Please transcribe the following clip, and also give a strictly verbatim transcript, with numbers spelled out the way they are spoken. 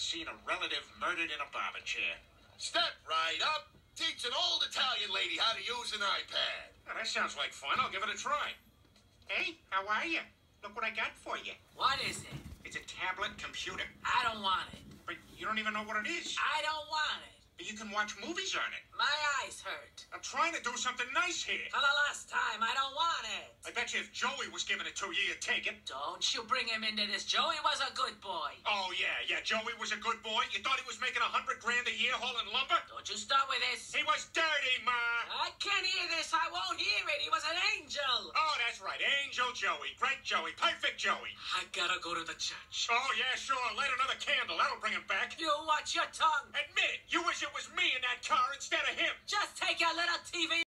seen a relative murdered in a barber chair. Step right up. Teach an old Italian lady how to use an iPad. Oh, that sounds like fun. I'll give it a try. Hey, how are you? Look what I got for you. What is it? It's a tablet computer. I don't want it. But you don't even know what it is. I don't want it. But you can watch movies on it. My eyes hurt. I'm trying to do something nice here. For the last time, I don't want it. I bet you if Joey was given it to you, you'd take it. Don't you bring him into this. Joey was a good boy. Oh, yeah, yeah. Joey was a good boy. You thought he was making a hundred grand a year hauling lumber? Don't you start with this. He was dirty, Ma. I can't hear this. I won't hear it. He was an angel. Oh, that's right. Angel Joey. Great Joey. Perfect Joey. I gotta go to the church. Oh, yeah, sure. Light another candle. That'll bring him back. You watch your tongue. Admit it. You wish it was me in that car instead of him. Just take your little T V